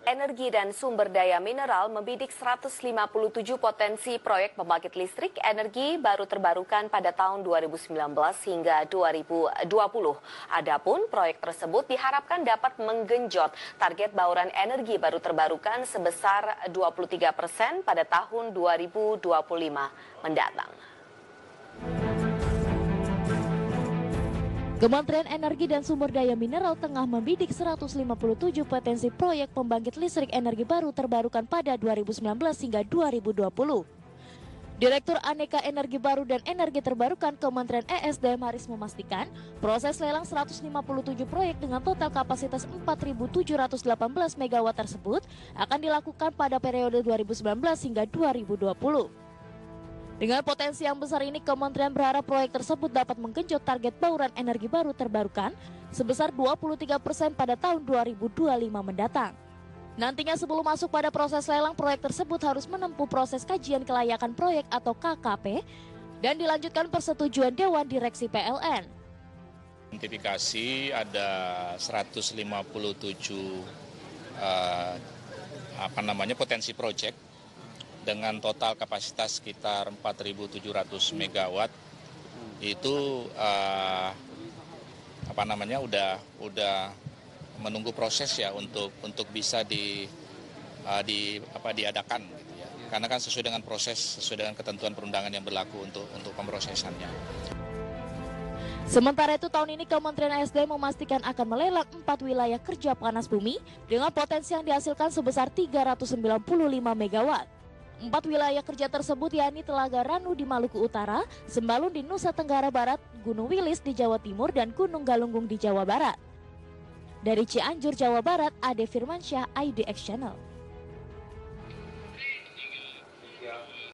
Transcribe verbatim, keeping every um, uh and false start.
Energi dan Sumber Daya Mineral membidik seratus lima puluh tujuh potensi proyek pembangkit listrik energi baru terbarukan pada tahun dua ribu sembilan belas hingga dua ribu dua puluh. Adapun proyek tersebut diharapkan dapat menggenjot target bauran energi baru terbarukan sebesar dua puluh tiga persen pada tahun dua ribu dua puluh lima mendatang. Kementerian Energi dan Sumber Daya Mineral tengah membidik seratus lima puluh tujuh potensi proyek pembangkit listrik energi baru terbarukan pada dua ribu sembilan belas hingga dua ribu dua puluh. Direktur Aneka Energi Baru dan Energi Terbarukan Kementerian E S D M Haris memastikan proses lelang seratus lima puluh tujuh proyek dengan total kapasitas empat ribu tujuh ratus delapan belas megawatt tersebut akan dilakukan pada periode dua ribu sembilan belas hingga dua ribu dua puluh. Dengan potensi yang besar ini, Kementerian berharap proyek tersebut dapat menggenjot target bauran energi baru terbarukan sebesar dua puluh tiga persen pada tahun dua ribu dua puluh lima mendatang. Nantinya sebelum masuk pada proses lelang, proyek tersebut harus menempuh proses kajian kelayakan proyek atau K K P dan dilanjutkan persetujuan Dewan Direksi P L N. Identifikasi ada seratus lima puluh tujuh uh, apa namanya potensi proyek dengan total kapasitas sekitar empat ribu tujuh ratus megawatt. Itu uh, apa namanya udah udah menunggu proses ya untuk untuk bisa di uh, di apa diadakan gitu ya. Karena kan sesuai dengan proses, sesuai dengan ketentuan perundangan yang berlaku untuk untuk pemrosesannya. Sementara itu tahun ini Kementerian E S D M memastikan akan melelang empat wilayah kerja panas bumi dengan potensi yang dihasilkan sebesar tiga ratus sembilan puluh lima megawatt. Empat wilayah kerja tersebut yakni Telaga Ranu di Maluku Utara, Sembalun di Nusa Tenggara Barat, Gunung Wilis di Jawa Timur, dan Gunung Galunggung di Jawa Barat. Dari Cianjur, Jawa Barat, Ade Firmansyah, I D X Channel.